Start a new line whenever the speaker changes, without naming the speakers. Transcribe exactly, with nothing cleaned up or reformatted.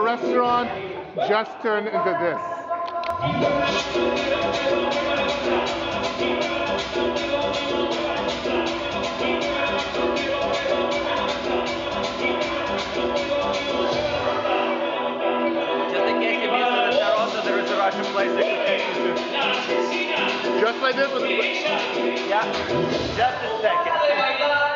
restaurant just turned into this.
Just in case you missed it at Toronto, there is a Russian place I could take you to.
Just like this? With
Yeah, just a second.